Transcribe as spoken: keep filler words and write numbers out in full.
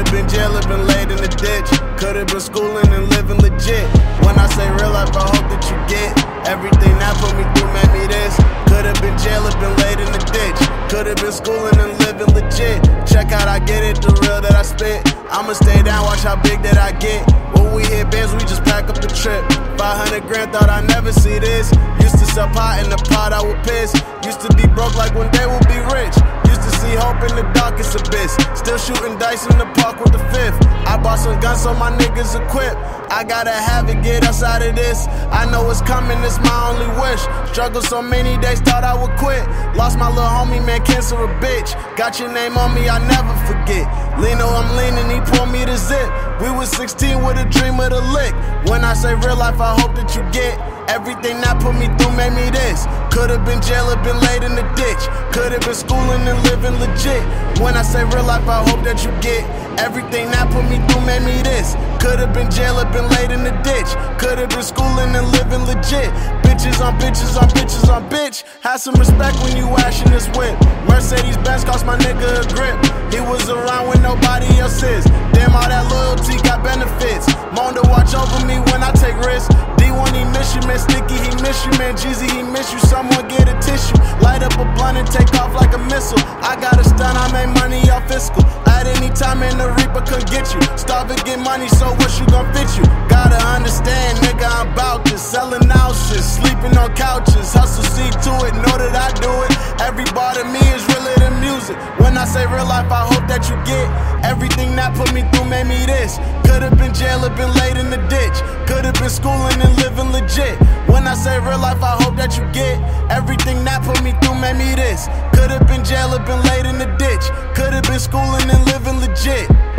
Could've been jail or been laid in the ditch. Could've been schooling and living legit. When I say real life, I hope that you get everything that put me through made me this. Could've been jail or been laid in the ditch. Could've been schooling and living legit. Check out, I get it, the real that I spit. I'ma stay down, watch how big that I get. When we hit bands, we just pack up the trip. five hundred grand, thought I'd never see this. Used to sell pot in the pot, I would piss. Used to be broke like one day we'll be rich. Used to see hope in the darkest abyss. Still shooting dice in the park with the fifth. I bought some guns so my niggas equipped. I gotta have it, get outside of this. I know it's coming, it's my only wish. Struggled so many days, thought I would quit. Lost my little homie, man, cancer a bitch. Got your name on me, I never forget. Lino, I'm leaning, he pulled me the zip. We was sixteen with a dream of the lick. When I say real life, I hope that you get everything that put me through made me this. Could've been jail or been laid in the ditch. Could've been schooling and living legit. When I say real life, I hope that you get everything that put me through made me this. Could've been jail or been laid in the ditch. Could've been schooling and living legit. Bitches on bitches on bitches on bitch. Have some respect when you ashing this whip. Mercedes Benz cost my nigga a grip. He was around when nobody else is. Damn, all that loyalty got benefits. Mondo watch over me when I take risks. D one, he miss you, man. Sticky, he miss you, man. Jeezy, he miss you. Someone get a tissue. Light up a blunt and take off like a missile. I got a stunt, I make money off fiscal. At any time, and the Reaper could get you. Starve and get money, so what you gon' fit you? Gotta understand, nigga, I'm bout this. Selling houses, sleeping on couches. Hustle, see to it, know that I do it. Every bar to me is realer than music. When I say real life, I hope that you get everything that put me through made me this. Could've been jail or been laid in the ditch. Could've been schooling and living legit. When I say real life, I hope that you get everything that put me through made me this. Could've been jail or been laid in the ditch. Could've been schooling and living legit.